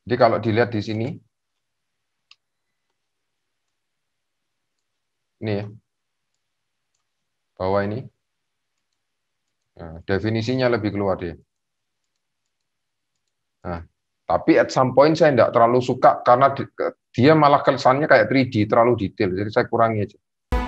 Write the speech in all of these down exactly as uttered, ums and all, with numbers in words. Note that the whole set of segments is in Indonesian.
Jadi kalau dilihat di sini, ini ya, bawah ini, nah, definisinya lebih keluar dia. Nah, tapi at some point saya tidak terlalu suka karena dia malah kesannya kayak tiga D, terlalu detail. Jadi saya kurangi aja.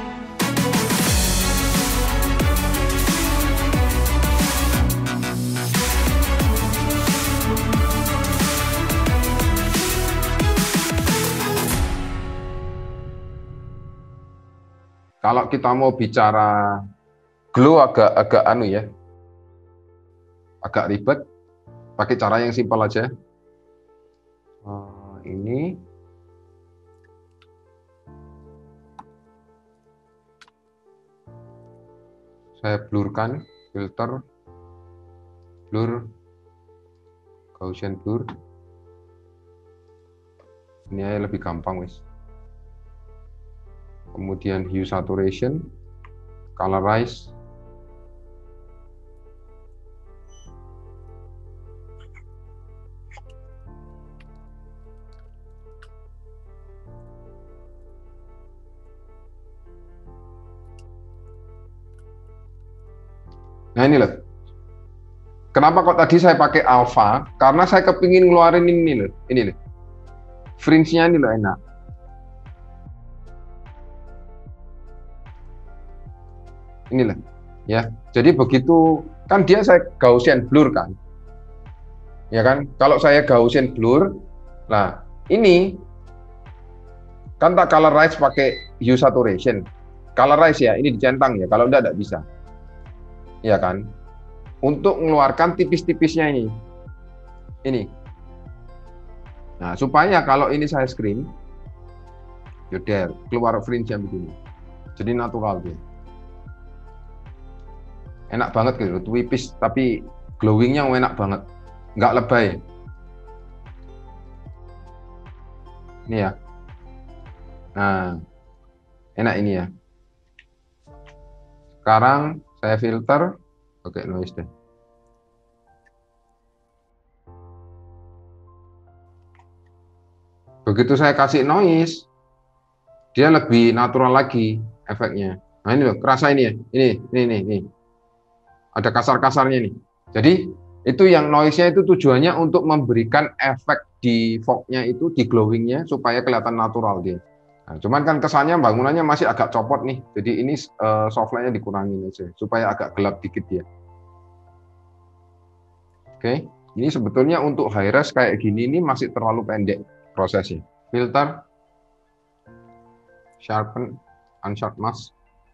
Kalau kita mau bicara glow agak agak anu ya, agak ribet. Pakai cara yang simpel aja. Uh, ini saya blurkan, filter, blur, Gaussian blur. Ini aja lebih gampang wis. Kemudian hue saturation, colorize. Nah ini loh. Kenapa kok tadi saya pakai alpha? Karena saya kepingin ngeluarin ini loh, ini loh. Fringe-nya ini loh enak. Ini loh, ya. Jadi begitu kan dia saya Gaussian blur kan, ya kan? Kalau saya Gaussian blur, nah ini kan tak colorize pakai hue saturation. Colorize ya, ini dicentang ya. Kalau enggak, enggak bisa, ya kan? Untuk mengeluarkan tipis-tipisnya ini, ini. Nah, supaya kalau ini saya screen, yaudah keluar fringe-nya begini. Jadi natural dia. Enak banget gitu, tipis tapi glowingnya enak banget, nggak lebay. Ini ya. Nah, enak ini ya. Sekarang saya filter, oke noise deh. Begitu saya kasih noise, dia lebih natural lagi efeknya. Nah ini loh, kerasa ini ya, ini, ini, ini, ini. Ada kasar-kasarnya nih. Jadi itu yang noise-nya itu tujuannya untuk memberikan efek di fog-nya itu, di glowing-nya supaya kelihatan natural dia. Nah, cuman kan kesannya bangunannya masih agak copot nih. Jadi ini uh, softline-nya dikurangin aja supaya agak gelap dikit dia. Oke, ini sebetulnya untuk high res kayak gini ini masih terlalu pendek prosesnya. Filter, sharpen, unsharp mask.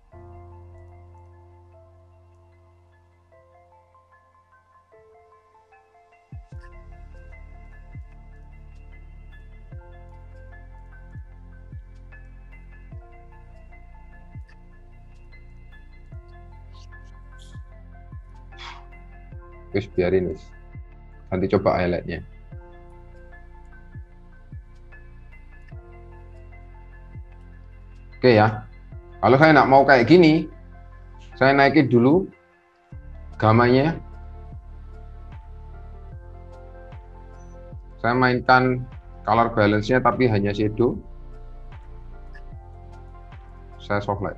Terus biarin wis. Nanti coba highlightnya. Oke ya. Kalau saya nggak mau kayak gini, saya naikin dulu gamanya. Saya mainkan color balance-nya tapi hanya shadow. Saya soft light.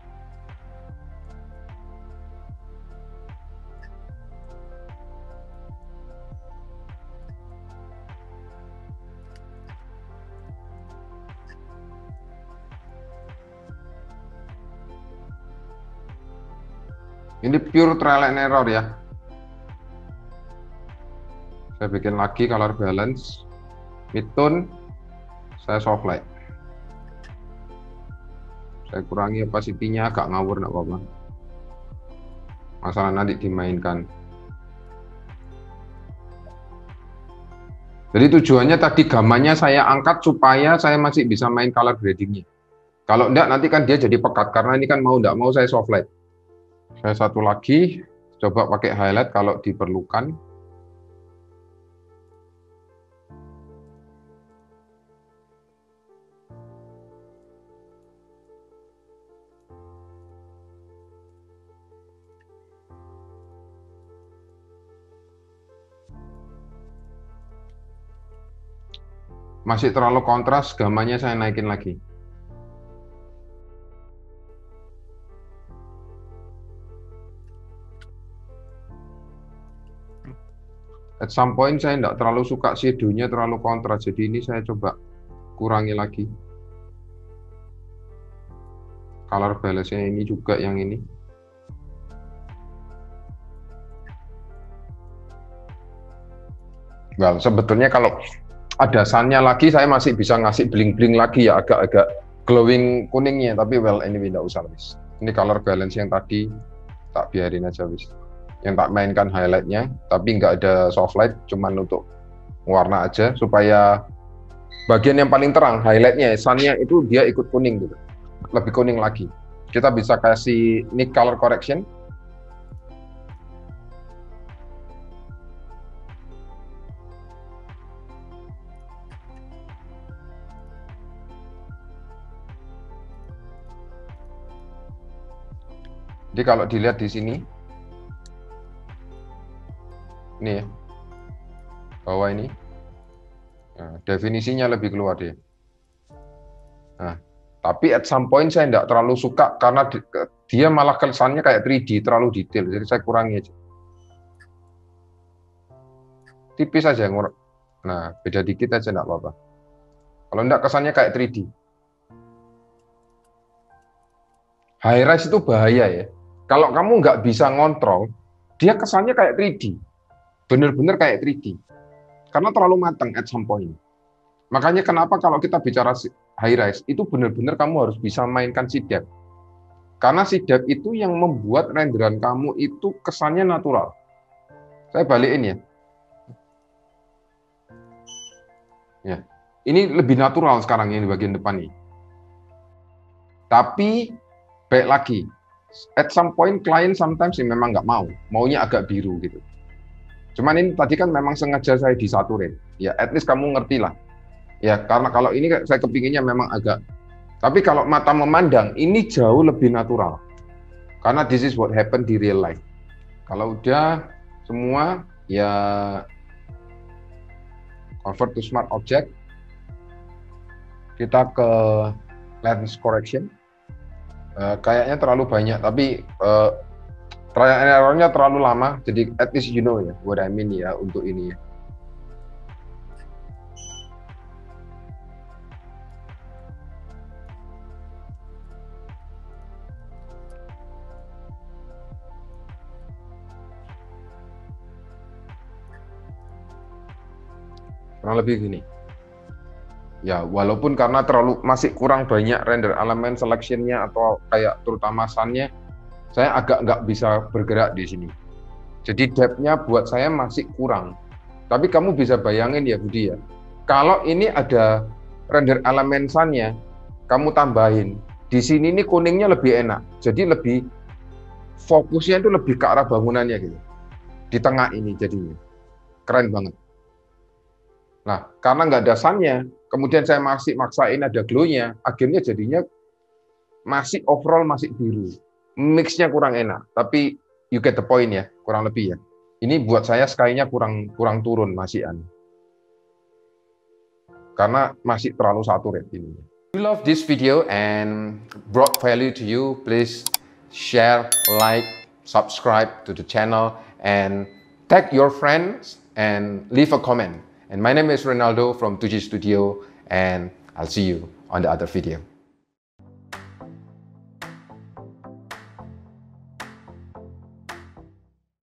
Ini pure trial and error ya. Saya bikin lagi color balance, midtone, saya soft light. Saya kurangi opacity-nya agak ngawur, nggak apa-apa. Masalah nanti dimainkan. Jadi tujuannya tadi gamanya saya angkat supaya saya masih bisa main color grading-nya. Kalau enggak nanti kan dia jadi pekat karena ini kan mau enggak mau saya soft light. Saya satu lagi coba pakai highlight kalau diperlukan. Masih terlalu kontras, gamanya saya naikin lagi. At some point saya tidak terlalu suka shadow-nya terlalu kontras, jadi ini saya coba kurangi lagi. Color balance-nya ini juga yang ini. Well, sebetulnya kalau ada sunnya lagi, saya masih bisa ngasih bling-bling lagi ya, agak-agak glowing kuningnya, tapi well, ini tidak usah wis. Ini color balance yang tadi, tak biarin aja wis. Yang tak mainkan highlightnya, tapi nggak ada soft light, cuman untuk warna aja supaya bagian yang paling terang highlightnya, sunnya itu dia ikut kuning gitu, lebih kuning lagi. Kita bisa kasih ini color correction. Jadi kalau dilihat di sini, ini ya, bawah ini, nah, definisinya lebih keluar dia. Nah, tapi at some point saya tidak terlalu suka karena di, dia malah kesannya kayak tiga D, terlalu detail, jadi saya kurangi aja. Tipis aja, nah beda dikit aja tidak apa-apa. Kalau tidak kesannya kayak tiga D. High res itu bahaya ya. Kalau kamu nggak bisa ngontrol, dia kesannya kayak tiga D. Bener-bener kayak tiga D. Karena terlalu matang at some point. Makanya kenapa kalau kita bicara high res, itu benar-benar kamu harus bisa mainkan si depth. Karena si depth itu yang membuat renderan kamu itu kesannya natural. Saya balikin ya. Ya, ini lebih natural sekarang ini bagian depan nih. Tapi baik lagi, at some point client sometimes sih memang nggak mau, maunya agak biru gitu. Cuman ini tadi kan memang sengaja saya disaturin. Ya, at least kamu ngerti lah. Ya, karena kalau ini saya kepinginnya memang agak, tapi kalau mata memandang, ini jauh lebih natural. Karena this is what happen di real life. Kalau udah semua, ya convert to smart object, kita ke lens correction. Uh, kayaknya terlalu banyak, tapi uh, trial and error-nya terlalu lama, jadi at least you know ya, what I mean ya, untuk ini ya. Kurang lebih gini. Ya, walaupun karena terlalu masih kurang banyak render elemen selection-nya atau kayak terutama sun-nya, saya agak nggak bisa bergerak di sini. Jadi depth-nya buat saya masih kurang. Tapi kamu bisa bayangin ya Budi ya, kalau ini ada render elemen sun-nya, kamu tambahin. Di sini ini kuningnya lebih enak. Jadi lebih fokusnya itu lebih ke arah bangunannya gitu. Di tengah ini jadinya. Keren banget. Nah, karena nggak ada sun-nya, kemudian saya masih maksain ada glow-nya, akhirnya jadinya masih overall masih biru. Mix-nya kurang enak, tapi you get the point ya, kurang lebih ya. Ini buat saya sky-nya kurang kurang turun masihan. Karena masih terlalu saturate ini. If you love this video and brought value to you, please share, like, subscribe to the channel, and tag your friends and leave a comment. And my name is Ronaldo from two G Studio, and I'll see you on the other video.